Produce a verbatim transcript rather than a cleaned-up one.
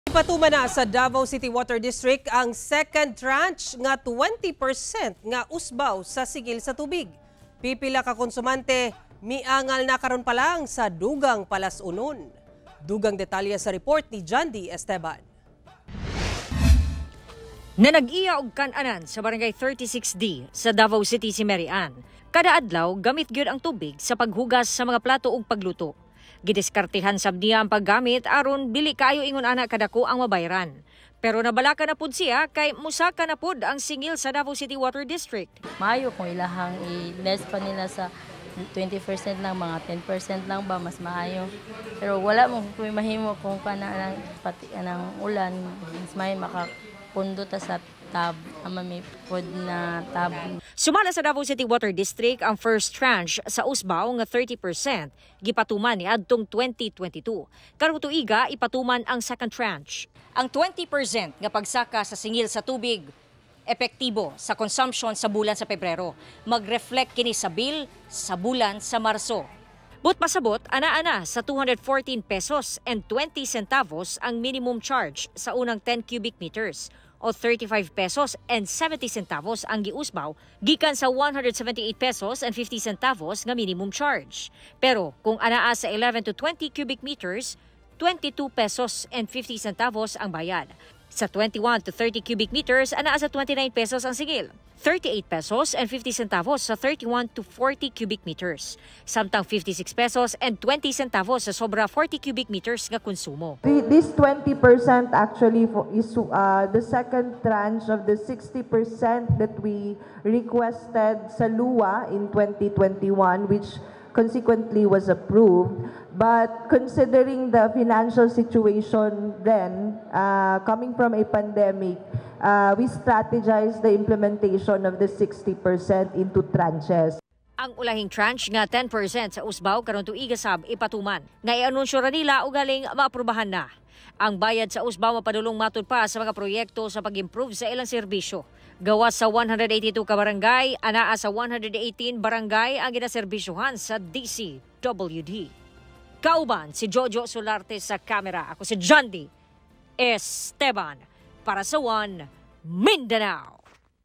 Ipatuman na sa Davao City Water District ang second tranche nga twenty percent nga usbaw sa sigil sa tubig. Pipila ka konsumante miangal na karon pa lang sa dugang palas-unon. Dugang detalye sa report ni Jandy Esteban. Na nag-iya og kan-anan sa barangay thirty-six D sa Davao City si Mary Ann. Kada adlaw gamit gyud ang tubig sa paghugas sa mga plato ug pagluto. Gidiskartehan sab niya ang paggamit aron dili kaayo ingon ana kadako ang mabayaran. Pero nabalaka na pud siya kay musaka na pud ang singil sa Davao City Water District. Maayo kung ilahang i-less pa nila sa twenty percent lang, mga ten percent lang ba, mas maayo. Pero wala mo kung mahimo kung kana pati anang ulan, mas may makapundo ta sa tab, ama may pod na tab. Sumala sa Davao City Water District ang first tranche sa usbaw nga thirty percent gipatuman ni adtong twenty twenty-two. Karong tuiga ipatuman ang second tranche. Ang twenty percent nga pagsaka sa singil sa tubig epektibo sa consumption sa bulan sa Pebrero. Mag-reflect kini sa bill sa bulan sa Marso. But pasabot, ana-ana sa two hundred fourteen pesos and twenty centavos ang minimum charge sa unang ten cubic meters o thirty-five pesos and seventy centavos ang giusbaw gikan sa one hundred seventy-eight pesos and fifty centavos nga minimum charge. Pero kung anaa sa eleven to twenty cubic meters, twenty-two pesos and fifty centavos ang bayad. Sa twenty-one to thirty cubic meters, anaa sa twenty-nine pesos ang sigil. thirty-eight pesos and fifty centavos sa thirty-one to forty cubic meters. Samtang fifty-six pesos and twenty centavos sa sobra forty cubic meters nga konsumo. This twenty percent actually is uh, the second tranche of the sixty percent that we requested sa L U A in twenty twenty-one, which consequently was approved. But considering the financial situation then, uh, coming from a pandemic, uh, we strategized the implementation of the sixty percent into tranches. Ang ulahing tranche nga ten percent sa usbaw karon tuiga sab ipatuman. Nga i-anunsyo ra nila og galing maaprubahan na. Ang bayad sa usbaw mapadulong matud pa sa mga proyekto sa pag-improve sa ilang serbisyo. Gawas sa one hundred eighty-two ka barangay, anaa sa one hundred eighteen barangay ang ginaserbisyohan sa D C W D. Kauban si Jojo Solarte sa kamera. Ako si Jandy Esteban para sa One Mindanao.